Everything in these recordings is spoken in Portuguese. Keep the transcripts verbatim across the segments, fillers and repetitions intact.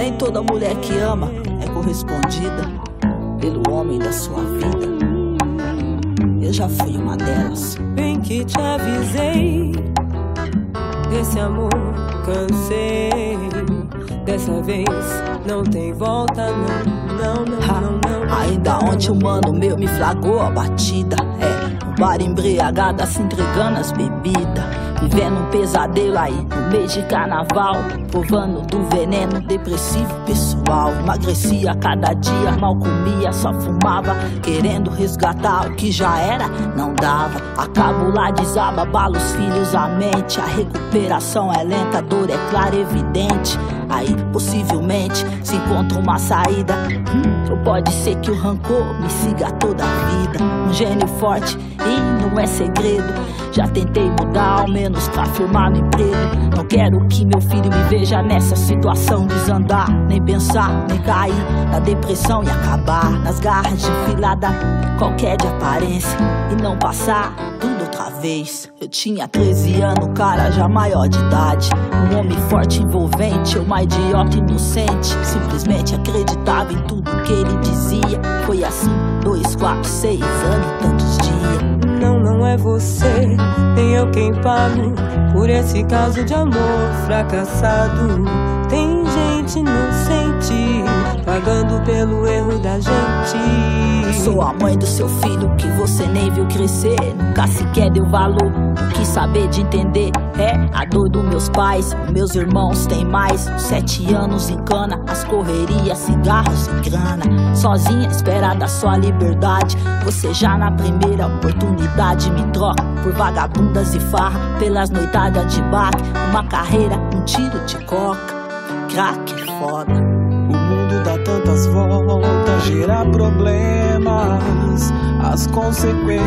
Nem toda mulher que ama é correspondida pelo homem da sua vida. Eu já fui uma delas. Bem que te avisei, desse amor cansei. Dessa vez não tem volta, não, não, não, Ha, não, não, não. ainda ontem um mano meu me flagrou a batida. É, um bar embriagado se entregando as bebidas, vivendo um pesadelo aí no mês de carnaval, provando do veneno depressivo pessoal. Emagrecia a cada dia, mal comia, só fumava, querendo resgatar o que já era, não dava. Acabo lá, desaba, abala os filhos, a mente. A recuperação é lenta, a dor é clara, evidente. Aí possivelmente se encontra uma saída. hum, Ou pode ser que o rancor me siga toda a vida. Um gênio forte e não é segredo. Já tentei mudar, ao menos pra firmar no emprego. Não quero que meu filho me veja nessa situação, desandar, nem pensar, nem cair na depressão e acabar nas garras de filada qualquer de aparência e não passar tudo outra vez. Eu tinha treze anos, cara já maior de idade, um homem forte, envolvente, uma idiota inocente. Simplesmente acreditava em tudo que ele dizia. Foi assim, dois, quatro, seis anos e tantos dias. Não, não é você, nem eu quem pago por esse caso de amor fracassado. Tem gente inocente pagando pelo erro da gente. Eu sou a mãe do seu filho que você nem viu crescer, nunca sequer deu valor, não quis saber de entender. É a dor dos meus pais, meus irmãos têm mais uns sete anos em cana, as correrias, cigarros e grana. Sozinha, espera da sua liberdade, você já na primeira oportunidade me troca por vagabundas e farra, pelas noitadas de baque, uma carreira, um tiro de coca. Crack é foda. O mundo dá tantas voltas, gera problemas, as consequências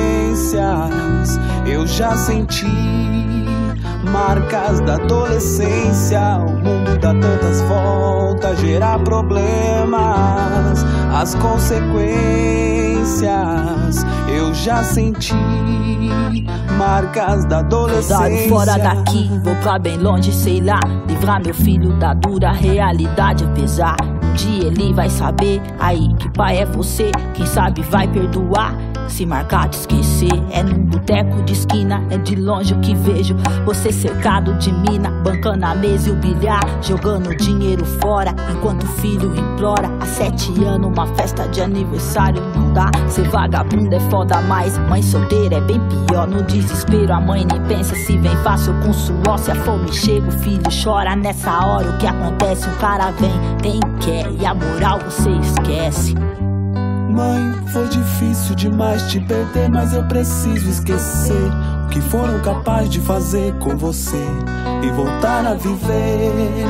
eu já senti, marcas da adolescência. O mundo dá tantas voltas, gera problemas, as consequências eu já senti, marcas da adolescência. Saio fora daqui, vou pra bem longe, sei lá, livrar meu filho da dura realidade. Apesar, um dia ele vai saber aí que pai é você, quem sabe vai perdoar. Se marcar de esquecer, é num boteco de esquina, é de longe o que vejo você cercado de mina, bancando a mesa e o bilhar, jogando dinheiro fora, enquanto o filho implora. Há sete anos uma festa de aniversário não dá. Ser vagabundo é foda, mas mãe solteira é bem pior. No desespero a mãe nem pensa se vem fácil com suor. Se a fome chega o filho chora, nessa hora o que acontece? O cara vem, tem, quer, e a moral você esquece. Mãe, foi difícil demais te perder, mas eu preciso esquecer o que foram capazes de fazer com você e voltar a viver.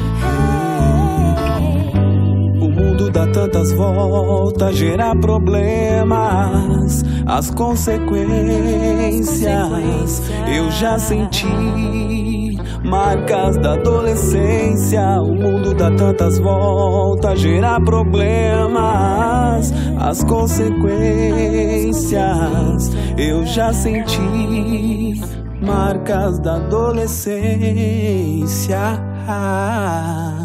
O mundo dá tantas voltas, gera problemas, as consequências eu já senti, marcas da adolescência. O mundo dá tantas voltas, gera problemas, as consequências eu já senti, marcas da adolescência.